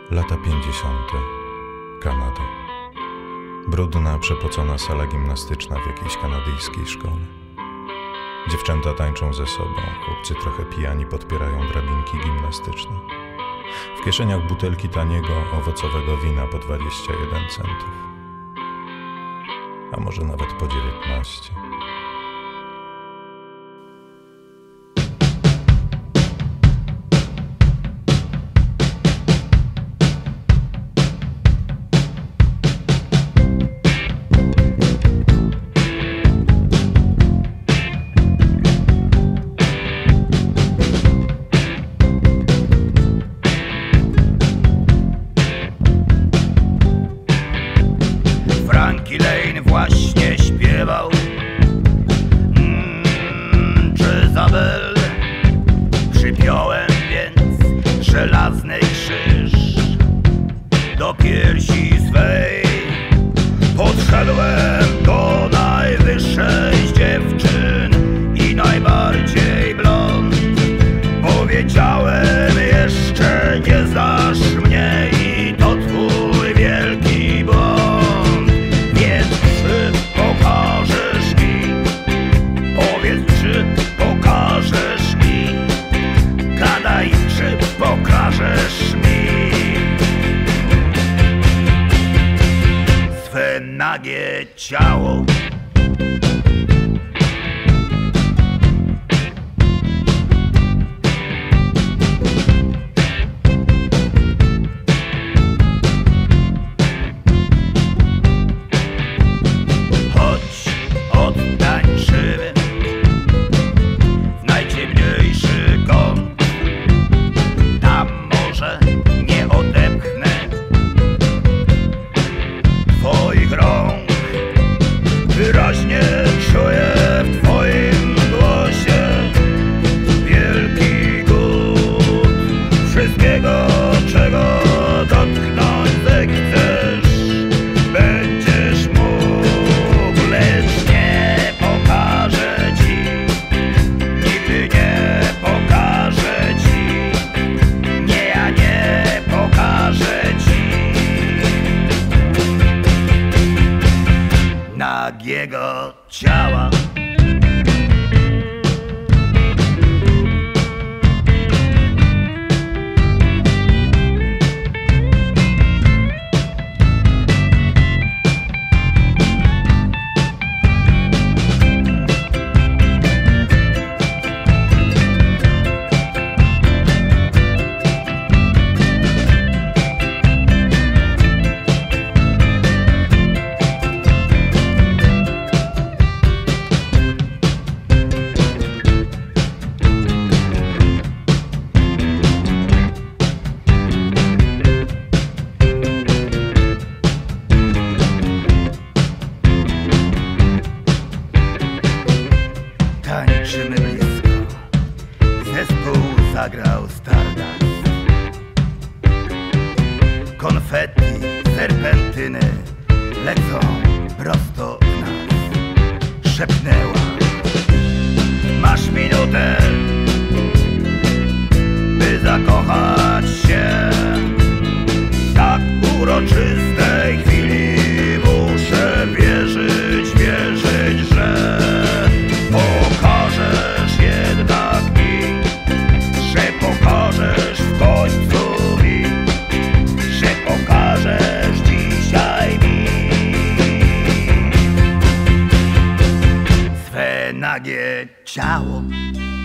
Lata 50. Kanada. Brudna, przepocona sala gimnastyczna w jakiejś kanadyjskiej szkole. Dziewczęta tańczą ze sobą, chłopcy trochę pijani podpierają drabinki gimnastyczne. W kieszeniach butelki taniego, owocowego wina po 21 centów. A może nawet po 19. Frankie Lane właśnie śpiewał Jezabel. Przypiąłem więc żelazny krzyż do piersi swej. Podszedłem do najwyższej z dziewczyn i najbardziej blond. Powiedziałem: jeszcze nie znasz mnie i to twój wielki błąd. Więc czy pokażesz mi? Powiedz, czy pokażesz mi? Gadaj, czy pokażesz mi swe nagie ciało? Wyraźnie czuję w twoim głosie wielki głód wszystkiego, czego dotknąć zechcesz. Będziesz mógł, lecz nie pokażę ci, nigdy nie pokażę ci. Nie, ja nie pokażę ci nagiego ciała. Tańczymy blisko, zespół zagrał Stardust. Konfetti, serpentyny lecą prosto w nas. Szepnęła: masz minutę, by zakochać się. W tak uroczystej chwili muszę wierzyć, że pokażesz jednak mi, że pokażesz w końcu mi, że pokażesz dzisiaj mi swe nagie ciało.